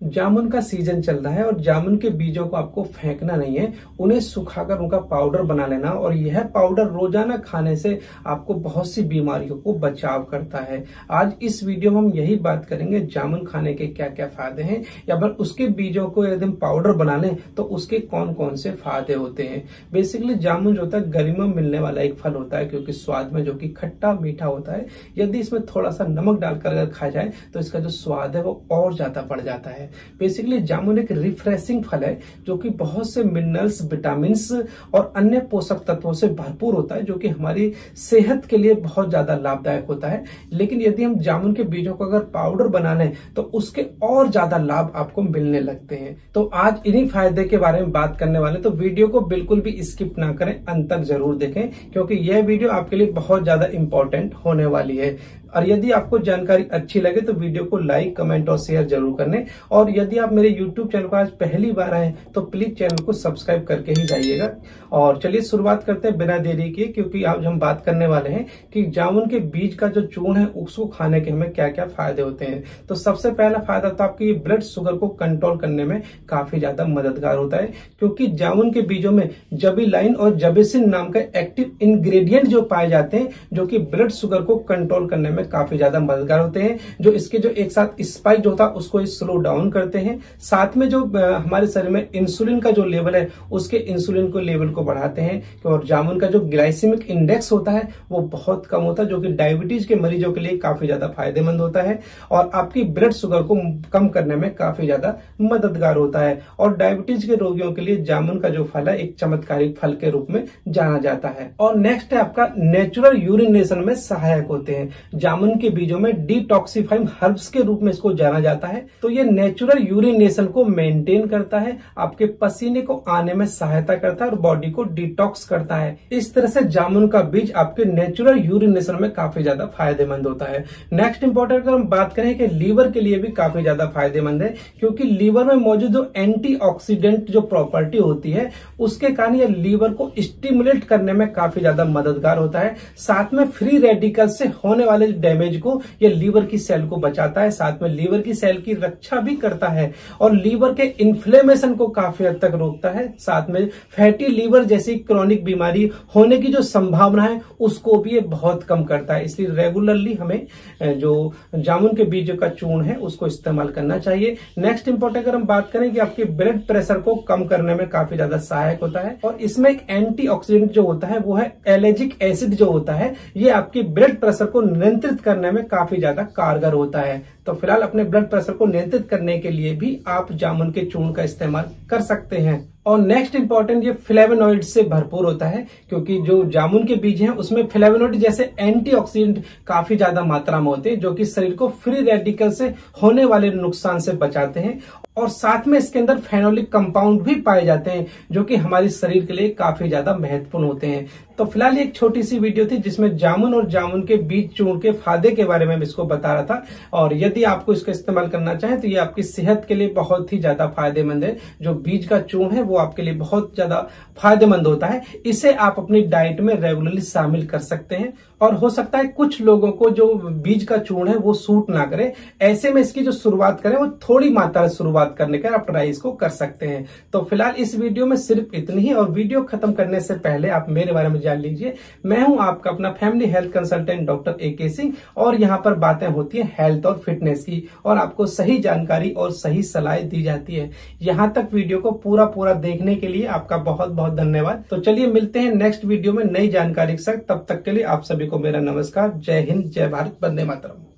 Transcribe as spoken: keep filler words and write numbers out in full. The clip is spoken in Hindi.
जामुन का सीजन चल रहा है और जामुन के बीजों को आपको फेंकना नहीं है, उन्हें सुखाकर उनका पाउडर बना लेना और यह पाउडर रोजाना खाने से आपको बहुत सी बीमारियों को बचाव करता है। आज इस वीडियो में हम यही बात करेंगे जामुन खाने के क्या क्या फायदे हैं, या फिर उसके बीजों को यदि हम पाउडर बना लें तो उसके कौन कौन से फायदे होते हैं। बेसिकली जामुन जो होता है गर्मियों में मिलने वाला एक फल होता है, क्योंकि स्वाद में जो कि खट्टा मीठा होता है। यदि इसमें थोड़ा सा नमक डालकर अगर खाया जाए तो इसका जो स्वाद है वो और ज्यादा बढ़ जाता है। बेसिकली जामुन एक रिफ्रेशिंग फल है जो कि बहुत से मिनरल्स, विटामिन और अन्य पोषक तत्वों से भरपूर होता है, जो कि हमारी सेहत के लिए बहुत ज्यादा लाभदायक होता है। लेकिन यदि हम जामुन के बीजों को अगर पाउडर बना लें तो उसके और ज्यादा लाभ आपको मिलने लगते हैं। तो आज इन्हीं फायदे के बारे में बात करने वाले, तो वीडियो को बिल्कुल भी स्किप ना करें, अंत तक जरूर देखें, क्योंकि यह वीडियो आपके लिए बहुत ज्यादा इंपॉर्टेंट होने वाली है। और यदि आपको जानकारी अच्छी लगे तो वीडियो को लाइक, कमेंट और शेयर जरूर करने। और यदि आप मेरे यूट्यूब चैनल पर आज पहली बार आए तो प्लीज चैनल को सब्सक्राइब करके ही जाइएगा। और चलिए शुरुआत करते हैं बिना देरी किए, क्योंकि आज हम बात करने वाले हैं कि जामुन के बीज का जो चूर्ण है उसको खाने के हमें क्या क्या फायदे होते हैं। तो सबसे पहला फायदा तो आपकी ब्लड शुगर को कंट्रोल करने में काफी ज्यादा मददगार होता है, क्योंकि जामुन के बीजों में जबीलाइन और जबेसिन नाम का एक्टिव इंग्रेडिएंट जो पाए जाते हैं, जो कि ब्लड शुगर को कंट्रोल करने में काफी ज्यादा मददगार होते हैं। जो इसके जो एक साथ स्पाइक होता है उसको स्लो डाउन करते हैं, साथ में जो हमारे शरीर में इंसुलिन का जो लेवल है उसके इंसुलिन को लेवल को बढ़ाते हैं। और जामुन का जो ग्लाइसेमिक इंडेक्स होता है वो बहुत कम होता है, जो कि डायबिटीज के मरीजों के लिए काफी ज्यादा फायदेमंद होता है और आपकी ब्लड शुगर को कम करने में काफी ज्यादा मददगार होता है। और डायबिटीज के रोगियों के लिए जामुन का जो फल है एक चमत्कारिक फल के रूप में जाना जाता है। और नेक्स्ट है आपका नेचुरल यूरिनेशन में सहायक होते हैं। जामुन के बीजों में डिटॉक्सिफाइंग हर्ब्स के रूप में इसको जाना जाता है। तो ये नेचुरल यूरिनेशन को मेंटेन करता है, आपके पसीने को आने में सहायता करता है और बॉडी को डिटॉक्स करता है। इस तरह से जामुन का बीज आपके नेचुरल यूरिनेशन में काफी ज्यादा फायदेमंद होता है। नेक्स्ट इंपॉर्टेंट अगर हम बात करें कि लीवर के लिए भी काफी ज्यादा फायदेमंद है, क्योंकि लीवर में मौजूद जो एंटीऑक्सीडेंट जो प्रॉपर्टी होती है उसके कारण यह लीवर को स्टिमुलेट करने में काफी ज्यादा मददगार होता है। साथ में फ्री रेडिकल से होने वाले डैमेज को यह लीवर की सेल को बचाता है, साथ में लीवर की सेल की रक्षा भी करता है और लीवर के इन्फ्लेमेशन को काफी हद तक रोकता है। साथ में फैटी लीवर जैसी क्रॉनिक बीमारी होने की जो संभावना है उसको भी ये बहुत कम करता है। इसलिए रेगुलरली हमें जो जामुन के बीज का चूर्ण है उसको इस्तेमाल करना चाहिए। नेक्स्ट इंपॉर्टेंट अगर हम बात करें कि आपके ब्लड प्रेशर को कम करने में काफी ज्यादा सहायक होता है और इसमें एक एंटीऑक्सीडेंट जो होता है वो है एलेजिक एसिड जो होता है, ये आपके ब्लड प्रेशर को नियंत्रित करने में काफी ज्यादा कारगर होता है। तो फिलहाल अपने ब्लड प्रेशर को नियंत्रित करने के लिए भी आप जामुन के चूर्ण का इस्तेमाल कर सकते हैं। और नेक्स्ट इंपॉर्टेंट ये फ्लेवोनॉइड से भरपूर होता है, क्योंकि जो जामुन के बीज हैं उसमें फ्लेवोनॉइड जैसे एंटीऑक्सीडेंट काफी ज्यादा मात्रा में होते हैं, जो कि शरीर को फ्री रेडिकल से होने वाले नुकसान से बचाते हैं। और साथ में इसके अंदर फेनोलिक कंपाउंड भी पाए जाते हैं, जो कि हमारे शरीर के लिए काफी ज्यादा महत्वपूर्ण होते हैं। तो फिलहाल एक छोटी सी वीडियो थी जिसमें जामुन और जामुन के बीज चूर्ण के फायदे के बारे में इसको बता रहा था। और यदि आपको इसका इस्तेमाल करना चाहें तो ये आपकी सेहत के लिए बहुत ही ज्यादा फायदेमंद है। जो बीज का चूर्ण है वो आपके लिए बहुत ज्यादा फायदेमंद होता है। इसे आप अपनी डाइट में रेगुलरली शामिल कर सकते हैं। और हो सकता है कुछ लोगों को जो बीज का चूर्ण है वो सूट ना करे, ऐसे में इसकी जो शुरुआत करें वो थोड़ी मात्रा में शुरुआत करने का आप ट्राई इसको कर सकते हैं। तो फिलहाल इस वीडियो में सिर्फ इतनी ही। और वीडियो खत्म करने से पहले आप मेरे बारे में जान लीजिए, मैं हूं आपका अपना family health consultant doctor A K Singh, और यहाँ पर बातें होती है हेल्थ और फिटनेस की, और आपको सही जानकारी और सही सलाह दी जाती है। यहाँ तक वीडियो को पूरा पूरा देखने के लिए आपका बहुत बहुत धन्यवाद। तो चलिए मिलते हैं नेक्स्ट वीडियो में नई जानकारी के साथ। तब तक के लिए आप सभी को मेरा नमस्कार। जय हिंद, जय भारत, वंदे मातरम।